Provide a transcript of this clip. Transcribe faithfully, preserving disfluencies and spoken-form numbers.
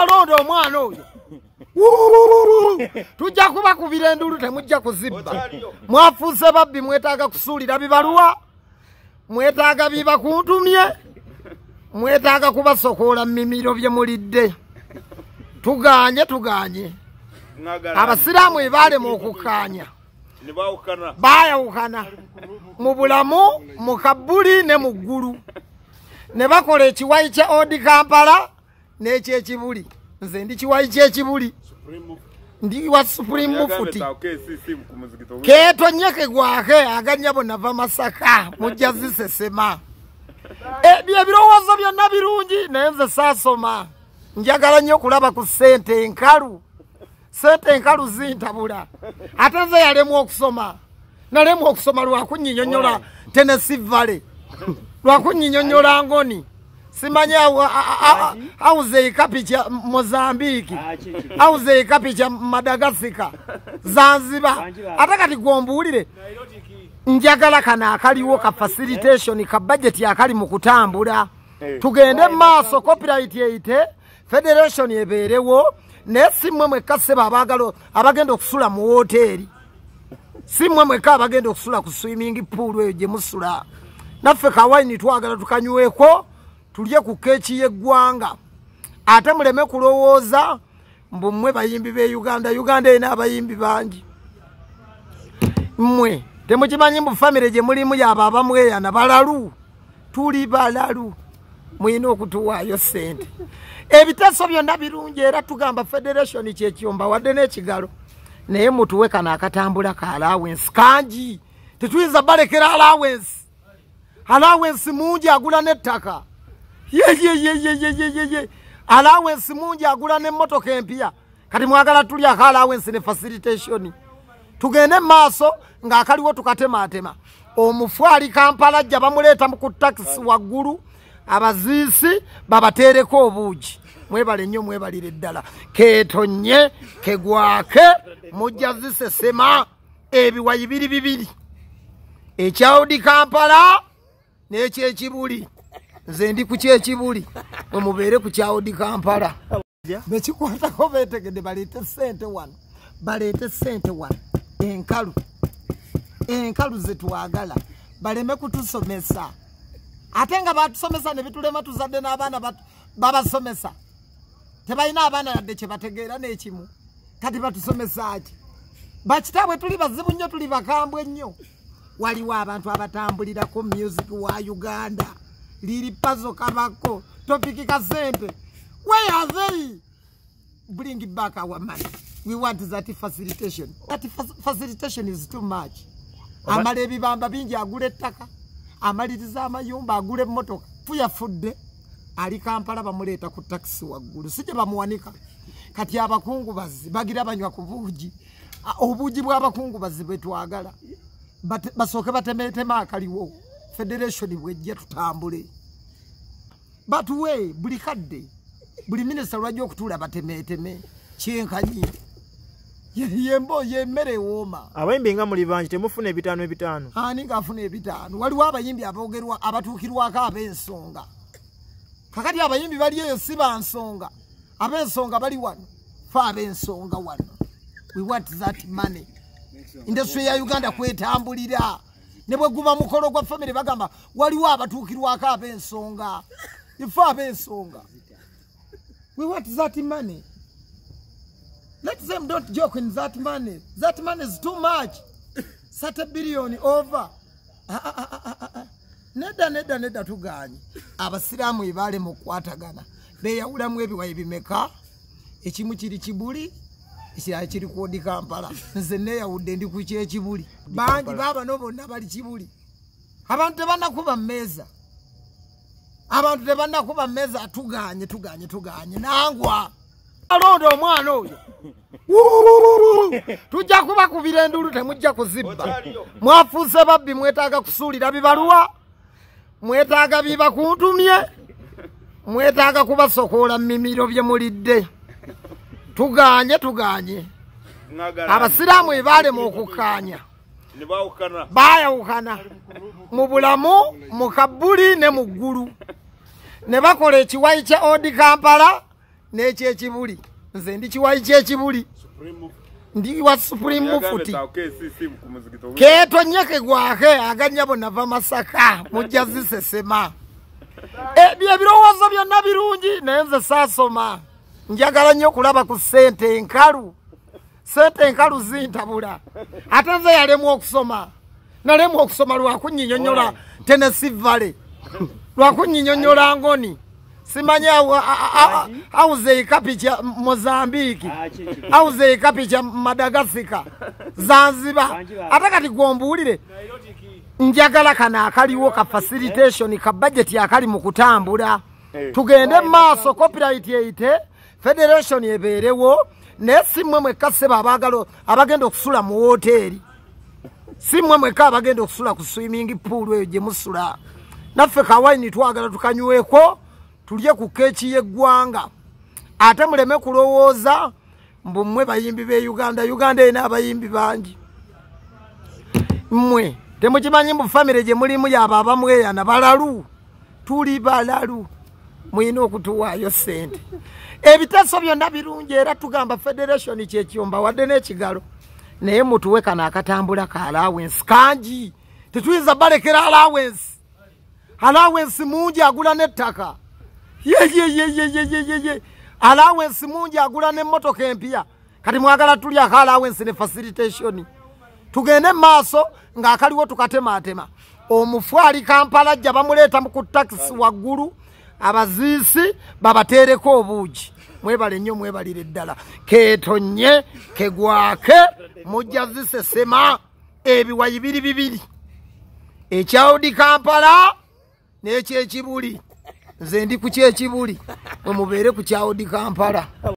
Alondo omwana oyo. Tujja kuba kubira endulu temujja kuzibba. Mwafuuse babbi mwetaaga kusuulira bibaluwa. Mwetaaga biba kuntumye. Mwetaaga kubasokoola mimiro bye mulidde. Tuganye tuganye. Abasiraamu ebaale mu okukaanya. Baayawukana. Mu bulamu, mu kabbuli ne mu ggulu. Ne bakola ekiwayi kya Odi Kampala n'ekyekibuli. Nze ndi kiwayi ky'ekibuli. Ndi wa Supreme Mufuti. Keeto nyeke gwake aganya bonna va Masaka mujjazi Sesema. Ebyo ebirowoozo byonna birungi naye nze saasoma. Njagala nnyo kulaba ku ssente enkalu. Sente enkalu zintabula. Ate nze yalemwa okusoma. Nalemwa okusoma lwakunnyinnyonnyola Tennessee Valley. Lwakunnyinnyonnyola Ngoni. Simanya auze ikapicha Mozambique. Auze ikapicha Madagascar. Zanzibar. Ate kati gwombuulire. Njagala kana akaliwo ka facilitation ka budget yakali mu kutambula. Tugende maaso copyright yeite federation ebeerewo. Ne simwe mweka seba abagalo abagenda okusula mu hoteli. Simwe mweka abagenda okusula ku swimming pool eyo gye musula. Naffe kawaini twagala tukanyweko tulye ku keeki y'eggwanga. Ate muleme kulowooza mbu mmwe bayimbi be Uganda. Uganda ena abayimbi bangi. Mmwe temukimanyi mbu famire gye mulimu yaba abamweyana balalu. Tuli balalu. Muyina okutuwaayo ssente. Ebiteeso byonna birungi era tugamba federation kyekiyomba wadde n'ekigalo. Naye mutuwe kana akatambula ka allowance kangi. Tetuyinza balekera allowance. Allowance mungi agula n'ettaka. Ye ye ye ye ye ye ye ye. Allowance mungi agula n'emmotoka empya. Kati mwagala tuli aka allowance ne facilitation. Tugende maaso ng'akaliwo tukatemaatema. Omufwali Kampala ajja bamuleeta mu ku taxi waggulu. Abaziisi babateereko obuugi. Mwebale nnyo mwebalire ddala. Keetonye kegwake mujjazi Sesema ebiwayi biri bibiri. Ekya Odi Kampala n'ekyekibuli. Nze ndi ku kyekibuli. Mwe mubeere ku kya Odi Kampala. Bekikwatako beetegedde baleete ssente wano. Baleete ssente wano. Enkalu. Enkalu ze twagala. Baleme kutusomesa. Ate nga batusomesa ne bitulema tuzadde n'abaana babasomesa. Tebalina abaana yadde kye bategeera n'ekimu. Kati batusomesa ki? Bakitaabwe tuli bazibu nnyo tuli bakambwe nnyo. Waliwo abantu abatambulirako music wa Uganda. Lil Pazo kabako. Topiki Kasente. Where are they? Bring back our money. We want that facilitation. That facilitation is too much. Amale bibamba bingi agule ettaka. Amaliriza amayumba agule emmotoka. Tuyafudde. Ali Kampala bamuleeta ku taxi waggulu. Sije bamuwanika. Kati abakungubazi bagira banywa ku buugi. Obuugi bw'abakungubazi bwe twagala. Basooke batemeetema akaliwo. Federation bwejja tutambule. Batuwe buli kadde. Buli minisita lwajja okutuula batemeeteme. Kyenkanyi. Yembo yemmere wooma. Abayimbi nga muli bangi temufuna ebitaano ebitaano. Ani ngafuna ebitaano. Waliwo abayimbi aboogerwa abatuukirwako ab'ensonga. Kakati abayimbi bali eyo si bansonga. Ab'ensonga bali wano. Fa ab'ensonga wano. We want that money. Industry ya Uganda kwetambulira. Ne bwe guba mukolo gwa family bagamba waliwo abatuukirwako ab'ensonga. Ifa ab'ensonga. We want that money. Let them don't joke in that money. That money is too much. thirty billion over. Ah, ah, ah, ah, ah, ah. Neda neda neda tuganye. Abasiramu ibale mu kwatagana. Beyawulamu ebiwayi bimeka. Ekimu kiri kibuli. Ekirala kiri ku Odi Kampala. Nze neyawudde ndi ku kyekibuli. Bangi baba no bonna bali kibuli. Abantu tebanakuba mmeza. Abantu tebanakuba mmeza tuganye tuganye tuganye. Nangwa. Alondo omwana oyo. Tujja kuba kubira endulu temujja kuzibba. Mwafuuse babbi mwetaaga kusuulira bibaluwa. Mwetaaga biba kuntumye. Mwetaaga kubasokoola mimiro bye mulidde. Tuganye tuganye. Abasiraamu ebaale mu okukaanya. Baayawukana. Mu bulamu, mu kabbuli ne mu ggulu. Ne bakola ekiwayi kya Odi Kampala n'ekyekibuli nze ndi kiwayi ky'ekibuli ndi wa supreme mufuti keetonye kegwake aganya bonna va Masaka mujja zisesema ebyo ebirowoozo byonna birungi naye nze saasoma njagala nnyo okulaba ku ssente enkalu ssente enkalu zintabula ate nze yalemwa okusoma nalemwa okusoma lwakunyinyonyola Tennessee Valley lwakunyinyonyola ngoni simanye auze ikapicha Mozambique auze ikapicha Madagascar Zanzibar ate kati gwombuulire njagala kana akaliwo ka facilitation ka budget akali mu kutambula tugende maaso copyright yeite federation ebeerewo nesimwe mwekaseba abagalo abagenda okusula mu hoteli simwe mweka abagenda okusula ku swimming pool eyo gye musula naffe kawaini twagala tukanyweko tulye ku keeki y'eggwanga ate muleme kulowooza mbu mmwe bayimbi be Uganda Uganda ena abayimbi bangi mmwe temukimanyi mu family gye mulimu yaba abamweyana balalu tuli balalu muyina okutuwaayo ssente ebiteeso byonna birungi era tugamba federation kyekiyomba wadde n'ekigalo naye mutuwe kana akatambula ka allowance kangi tetuyinza balekera allowance allowance mungi agula n'ettaka ye ye ye ye ye ye ye ye allowance mungi agula n'emmotoka empya kati mwagala tuli aka allowance ne facilitation tugende maaso ng'akaliwo tukatemaatema omufwali Kampala ajja bamuleeta ku taxi waggulu abaziisi babateereko obuugi mwebale nnyo mwebalire ddala keetonye kegwake mujja zisesema ebiwayi biri bibiri ekyawudi Kampala n'ekyekibuli nze ndi ku kyekibuli mwe mubeere ku kyawudi Kampala